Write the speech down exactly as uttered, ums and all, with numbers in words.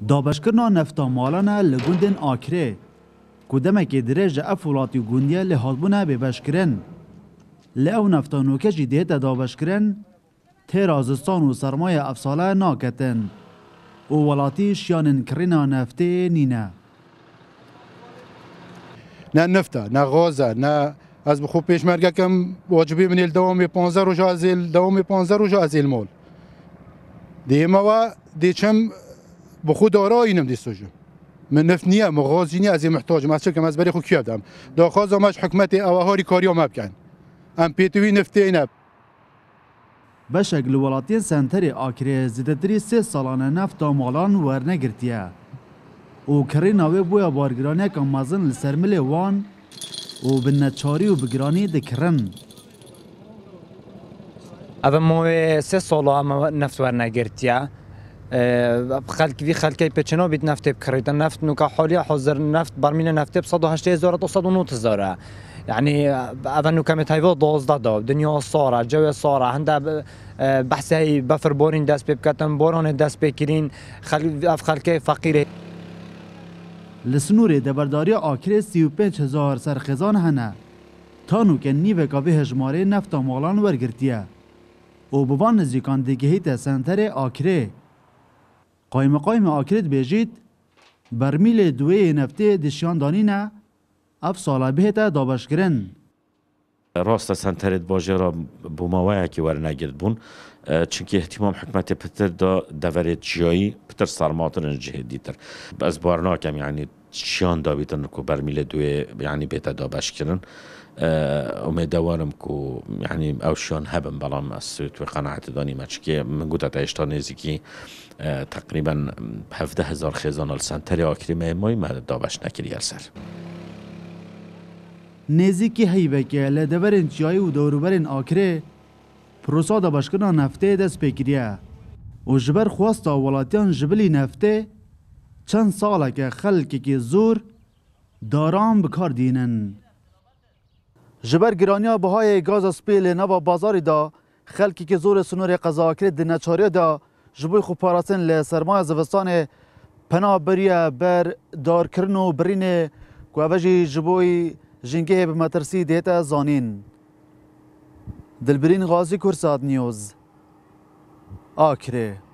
دابشکرنا نفتا مالانه لگوندن آکره کدمک درج اف ولاتی گوندیه لحاظبونه ببشکرن لعو نفتا نوکه جی دیتا دابشکرن تیر ازستان و سرمایه افساله ناکتن و ولاتی شیانن کرینا نفته نینه نه نفته نه غازه نه از بخو پیشمرگه کم واجبی من الدوام پانزده روز از الدوام پانزده روز از المال دیما و دیچم بخو دارایی نم دیستوجم من نفت نیه مغازی نیه از محتاجم از چه کم از بری خو کیادم داخواز همش حکمت اوهاری کاریا مبکن ام پیتوی نفته نب بشک لولاتین سنتری آکره زیدتری سه سالانه نفتا مالان ورنگرتیه و کری ناوی بویا بارگرانه که مازن لسرمل وان و بنچاری و بگرانی دکرن اما ما سه ساله اما نفت ورنگرتیه خلق وی خلقی پچنا بیت نفت بکریدن نفت نوکا حالی حاضر نفت برمین نفت ب صد و هشتاد هزار تا صد و نه هزار يعني اول نو كم تايفو دوزده دا دنیا صاره جو صاره هنده بحث هی بفر بورین دست بکتن بوران دست بکرین خلق اف خلق فقیره لسنور دبرداری آکره سی و پنج هزار سرخزان هنه تانو که نیوه کاوی هجماره نفتا مالان ورگرتیه و بوان نزیکان دیگهیت سنتر آکره قایم قایم آکرت بیجید برمیل دوی نفته دشیان دانینه اف سالا بهتا دابشگرن راست سنترت باجه را بوماوه که ورنگرد بون چونکه احتمام حکمت پتر دا دورت جایی پتر سرماتر جهه دیتر از بارناکم یعنی شیان دا بیتن که برمیل دوی یعنی بهتا دابشگرن امیدوارم که یعنی او شیان هبن بلام از سویت و قناعت دانی ما چونکه من گوته تایشتا نیزی تقریبا هفده هزار خیزان السنتر آکری مهمایی ما دابش نکری سر نزیکی هیوکه لدورن چیایی و دوروبرن آکره پروسا دابشکرنا نفته دست بکریه و جبر خواستا ولاتیان جبلی نفته چند ساله که خلکی که زور داران بکار دینن جبر گرانیا بهای گاز سپیل نوا بازاری دا خلکی که زور سنور قضا کرد دنچاری دا جبوی خوب پاراسن لسرمای زوستان پناه بریه بر دارکرن و برینه که اوجی جبوی جنگه به مترسی دیتا زانین دلبرین غازی کرساد نیوز آکره